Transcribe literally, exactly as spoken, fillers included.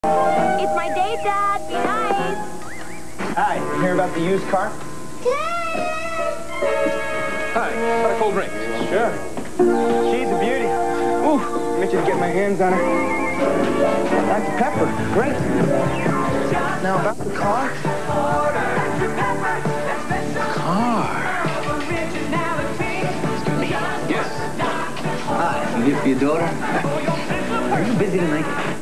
It's my date, Dad. Be nice. Hi, you hear about the used car? Hi, got a cold drink? Sure. She's a beauty. Ooh, I'm itching to get my hands on her. That's Pepper. Great. Now about the car. Car. Yes. Hi, you here for your daughter? Are you busy tonight?